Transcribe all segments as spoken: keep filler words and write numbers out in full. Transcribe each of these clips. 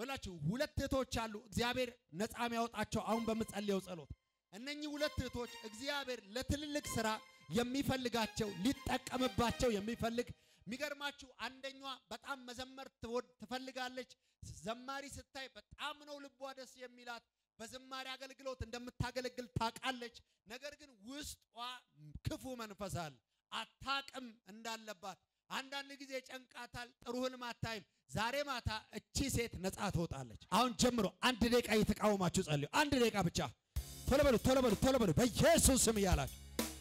ወላችሁ ሁለት እህቶች አሉ እግዚአብሔር ነፃም ያወጣቸው አሁን በመጸለየው ጸሎት እነኚህ ሁለት እህቶች እግዚአብሔር ለትልልቅ ሥራ የሚፈልጋቸው ሊጠቀምባቸው የሚፈልግ ሚገርማችሁ አንደኛዋ በጣም መዘመር ትፈልጋለች ዘማሪ ስታይ በጣም ነው ልቧ ደስ የሚላት በዘማሪ አገልግሎት እንደምታገለግል ታቃለች ነገር ግን ውስጧ ክፉ መንፈስ አለ አታቅም እንዳለባት አንዳንድ ጊዜ ጨንቃታል ጥሩህን ማታይም ዛሬ ማታ እቺ ሴት ነፃ ትወጣለች አሁን ጀምሮ አንድ ደቂቃ እየተቃወማችሁ ጸልዩ አንድ ደቂቃ ብቻ ቶሎ በሉ ቶሎ በሉ ቶሎ በሉ በኢየሱስ ስም ያላችሁ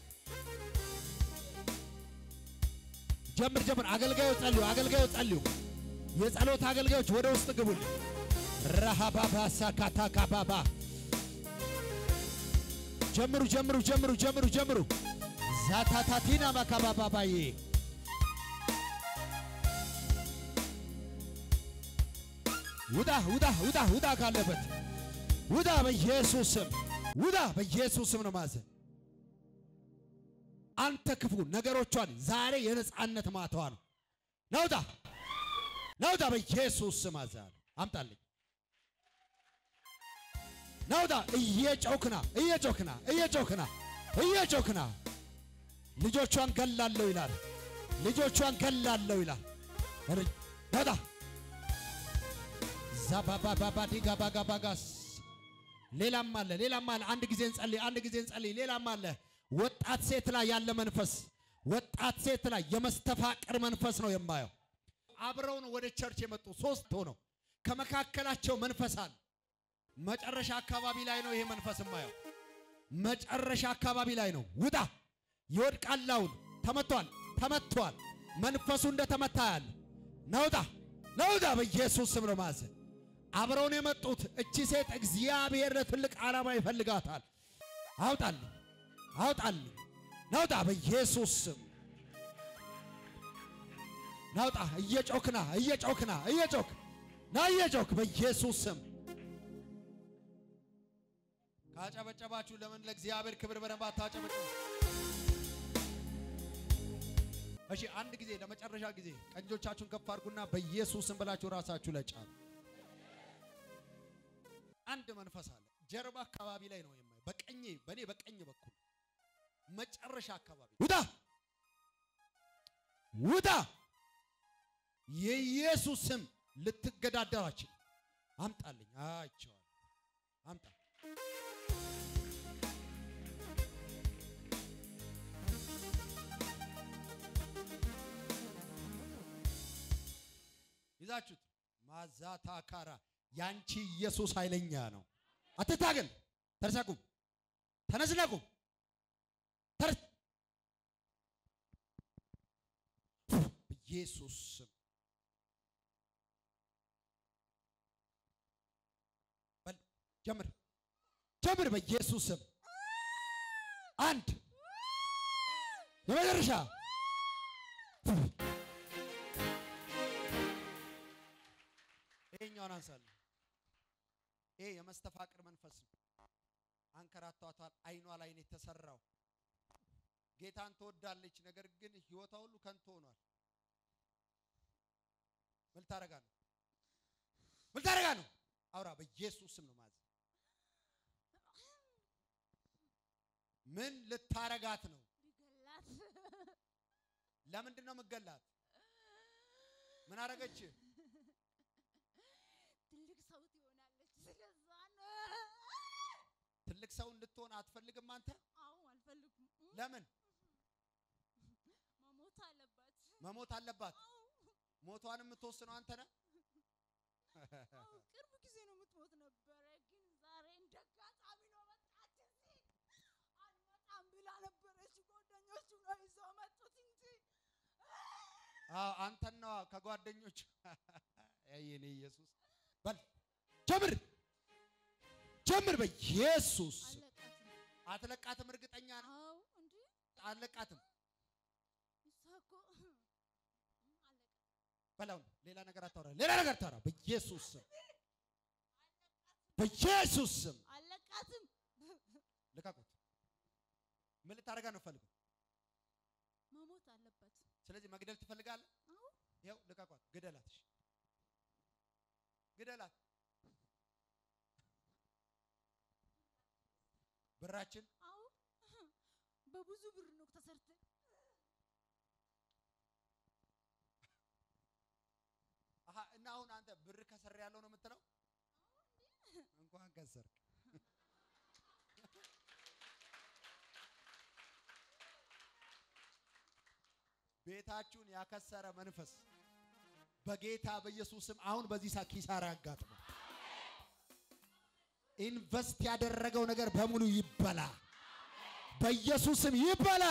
ጀምር ጀምር አገልጋዮች ጸልዩ አገልጋዮች ጸልዩ የጸሎት አገልጋዮች ወደ ውስጥ ግቡልኝ ረሃባባ ሳካታ ካባባ ጀምሩ ጀምሩ ጀምሩ ጀምሩ ጀምሩ ዛታታቲና ማካባባባዬ ውዳ ውዳ ውዳ ውዳ ካለበት ውዳ በኢየሱስ ስም ውዳ በኢየሱስ ስም ነው ማዘ አንተ ክፉ ነገሮቿን ዛሬ የነጻነት ማታዋ ነው ናውዳ ናውዳ በኢየሱስ ስም አዛል አምጣልኝ ናውዳ እየጮክና እየጮክና እየጮክና እየጮክና ልጆቿን ገላለሁ ይላል ልጆቿን ገላለሁ ይላል ናውዳ ዛባባባባ ዲጋባጋባጋስ ሌላም አለ ሌላም አለ አንድ ጊዜ እንጸልይ አንድ ጊዜ እንጸልይ ሌላም አለ ወጣት ሴት ላይ ያለ መንፈስ ወጣት ሴት ላይ የመስተፋቅር መንፈስ ነው የማየው አብረው ነው ወደ ቸርች የመጡ ሶስት ሆነው ከመካከላቸው መንፈስ አለ መጨረሻ አካባቢ ላይ ነው ይሄ መንፈስ የማየው መጨረሻ አካባቢ ላይ ነው ውጣ ይወድቃላው ተመቷል ተመቷል መንፈሱ እንደተመታ ያለ ናውጣ ናውጣ በኢየሱስ ስም ነው ማዘ አብረው ነው የመጡት እቺ ሴት እግዚአብሔር ለትልቅ ዓላማ ይፈልጋታል አውጣል አውጣል ናውጣ በኢየሱስ ስም ናውጣ እየጮክና እየጮክና እየጮክ ና እየጮክ በኢየሱስ ስም ካጨበጨባችሁ ለምን ለእግዚአብሔር ክብር በረባ ታጨበጨቡ እሺ አንድ ጊዜ ለመጨረሻ ጊዜ ቀንጆቻችሁን ከፍ አድርጉና በኢየሱስ ስም ብላችሁ ራሳችሁ ላይ ጫኑ አንድ መንፈስ አለ ጀርባ አካባቢ ላይ ነው የማይ በቀኝ በኔ በቀኝ በኩል መጨረሻ አካባቢ ውጣ ውጣ የኢየሱስ ስም ልትገዳደራችሁ አምጣልኝ አይቻው አምጣ ይዛችሁት ማዛታ ካራ ያንቺ ኢየሱስ ኃይለኛ ነው አትታገል ተርሳቁም ተነስናቁም ተር ኢየሱስ በል ጀምር ጀምር በኢየሱስ ስም አንድ የመጨረሻ ይሄኛውን አንሳል ይሄ የመስተፋቅር መንፈስ አንከራቷታል አይኗ ላይ ነው የተሰራው ጌታን ተወዳለች ነገር ግን ህይወቷ ሁሉ ከንቱ ሆኗል ምን ታረጋ ነው ምን ታረጋ ነው አውራ በኢየሱስ ስም ነው ማዝ ምን ልታረጋት ነው ይገላት ለምንድን ነው መገላት ምን አረጋች ትልቅ ሰው ትሆናለች ስለዛ ነው ትልቅ ሰው እንድትሆን አትፈልግም አንተ አው አልፈልግም ለምን መሞት አለባት መሞት አለባት ሞቷንም የምትወስነው አንተ ነህ አው ቅርብ ጊዜ ነው የምትሞት ነበር ግን ዛሬ እንደጋጣሚ ነው መጣች እዚህ አልመጣም ብላ ነበረች ጓደኞቹ ነው ይዘው መጡት እንጂ አው አንተና ከጓደኞቹ ያየኔ ኢየሱስ በል ጀምር ጀምር በኢየሱስ አትለቃትም እርግጠኛ ነህ አው እንዴ አትለቃትም እሳኮ አለቀ በላው ሌላ ነገር አታወራ ሌላ ነገር አታወራ በኢየሱስ ስም በኢየሱስ ስም አለቃትም ለቃቁት ምን ልታረጋ ነው ፈልገው መሞት አለበት ስለዚህ መግደል ትፈልጋለህ አው ይሄው ለቃቋት ግደላት ግደላት በራችን አዎ በብዙ ብር ነው ተሰርተ አሃ እና አሁን አንተ ብር ከሰር ያለው ነው የምትለው እንኳን ከሰርክ ቤታችሁን ያከሰረ መንፈስ በጌታ በኢየሱስም አሁን በዚህ ሰዓት ኪሳራ ያጋጥመው ኢንቨስት ያደረገው ነገር በሙሉ ይበላ በኢየሱስም ይበላ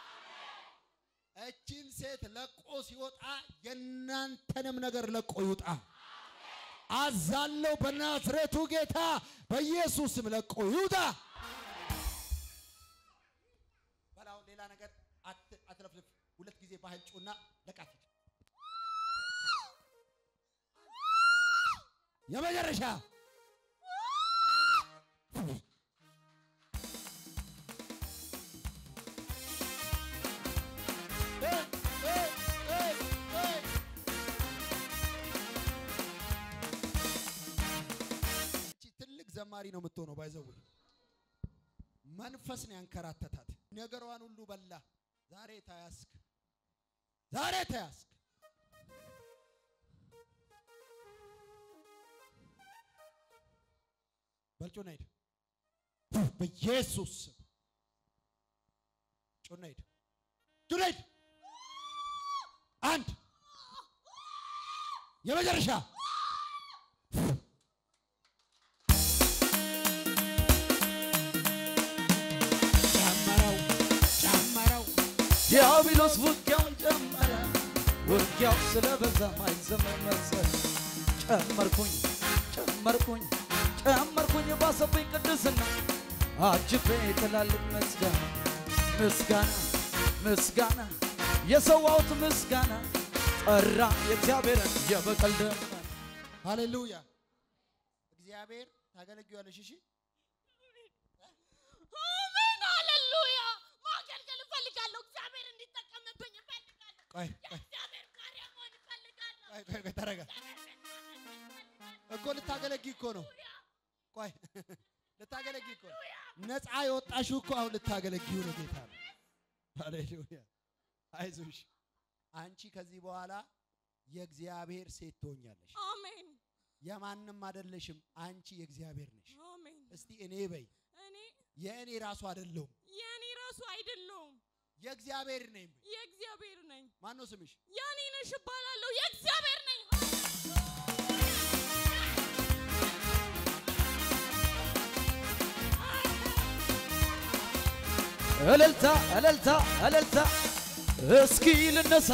እቺን ሴት ለቆ ሲወጣ የናንተንም ነገር ለቆ ይውጣ አዛለው በናዝሬቱ ጌታ በኢየሱስም ለቆ ይውጣ ባላው ሌላ ነገር አትለፍልፍ ሁለት ጊዜ ባህል ጩና ለቃት የመጨረሻ ዘማሪ ነው የምትሆነው ባይዘው መንፈስ ነው ያንከራተታት ነገሯን ሁሉ በላ ዛሬ ታያስክ ዛሬ ታያስክ በልጮና ሄድ በኢየሱስ ጮና ሄድ ጮና ሄድ አንድ የመጨረሻ ዲያብሎስ ውጊያውን ጀመረ ውጊያው ስለበዛ ማይዘመን መሰለ ጨመርኩኝ ጨመርኩኝ ጨመርኩኝ ባሰብኝ ቅድስና አጅቤ ትላልቅ ምስጋና ምስጋና ምስጋና የሰዋውት ምስጋና ጠራ የእግዚአብሔርን የበቀል ደመና ሃሌሉያ እግዚአብሔር ታገለግያለሽ እሺ አሜን ሃሌሉያ ማገልገል ፈልጋለሁ እግዚአብሔር እንዲጠቀምብኝ ፈልጋለሁ ቆይ እግዚአብሔር ካሪያ ሆነ ፈልጋለሁ ቆይ ቆይ ቆይ ተረጋ እኮ ልታገለግይ እኮ ነው ቆይ ልታገለግይ እኮ ነፃ የወጣሽው እኮ አሁን ልታገለግዩ ነው ጌታ ሃሌሉያ አይዞሽ አንቺ ከዚህ በኋላ የእግዚአብሔር ሴት ትሆኛለሽ አሜን የማንንም አይደለሽም አንቺ የእግዚአብሔር ነሽ አሜን እስቲ እኔ በይ እኔ የእኔ ራሱ አይደለም የኔ ራሱ አይደለም የእግዚአብሔር ነኝ የእግዚአብሔር ነኝ ማን ነው ስምሽ የኔ ነሽ ባላለው የእግዚአብሔር ነኝ እልልታ እልልታ እልልታ እስኪ ልነሳ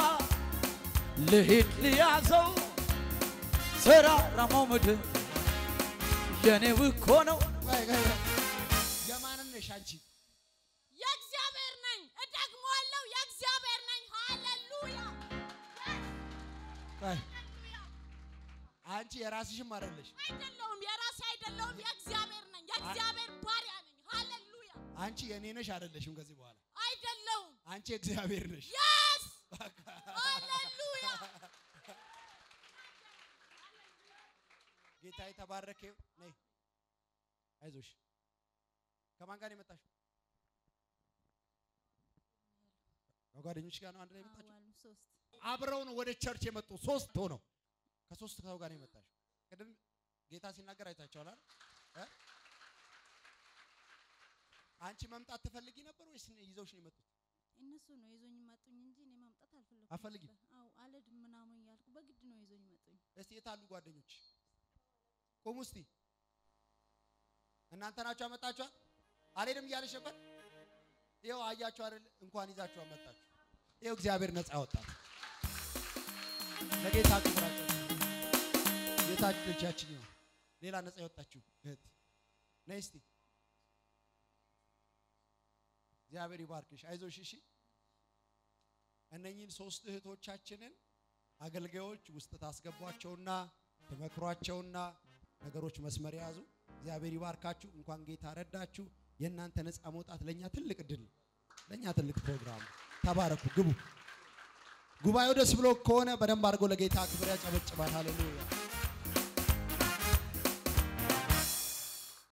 ልሂድ ልያዘው ተራራማው ምድር የኔው እኮ ነው የማን ነሽ አንቺ የእግዚአብሔር ነኝ እደግመዋለሁ የእግዚአብሔር ነኝ ሃሌሉያ አንቺ የራስሽም አይደለሽ አይደለም የራሴ አይደለም የእግዚአብሔር ነኝ የእግዚአብሔር ባሪያ ነኝ ሃሌሉያ አንቺ የኔ ነሽ አይደለሽም ከዚህ በኋላ አይደለም አንቺ እግዚአብሔር ነሽ yes ሃሌሉያ ጌታ የተባረከ ነይ አይዞሽ ከማን ጋር የመጣሽ ከጓደኞች ጋር ነው አንድ ላይ የመጣችው ሶስት አብረው ነው ወደ ቸርች የመጡ ሶስት ሆነው ከሶስት ሰው ጋር ነው የመጣችው ቅድም ጌታ ሲናገር አይታችኋል አይደል አንቺ መምጣት ትፈልጊ ነበር ወይስ ይዘውሽ ነው የመጡት እነሱ ነው ይዞኝ መጡኝ እንጂ እኔ ማምጣት አልፈልኩም አፈልጊም አው አለድም ምናምን ያልኩ በግድ ነው ይዞኝ መጡኝ እስቲ የታሉ ጓደኞች ቆሙ እስቲ እናንተ ናችሁ አመጣችኋት አልሄድም እያለሽ ነበር ይኸው አያችሁ አይደል እንኳን ይዛችሁ አመጣችሁ ይኸው እግዚአብሔር ነፃ ያወጣት ለጌታ ክብራችሁ ጌታ ልጃችን ነው ሌላ ነፃ ያወጣችሁ እህት ነይ እስቲ እግዚአብሔር ይባርክሽ አይዞሽ እሺ እነኚህን ሶስት እህቶቻችንን አገልጋዮች ውስጥ ታስገቧቸውና ተመክሯቸውና ነገሮች መስመር ያዙ እግዚአብሔር ይባርካችሁ እንኳን ጌታ ረዳችሁ የእናንተ ነፃ መውጣት ለኛ ትልቅ ድል ለኛ ትልቅ ፕሮግራም ተባረኩ ግቡ ጉባኤው ደስ ብሎ ከሆነ በደንብ አድርጎ ለጌታ ክብር ያጨበጭባል ሃሌሉያ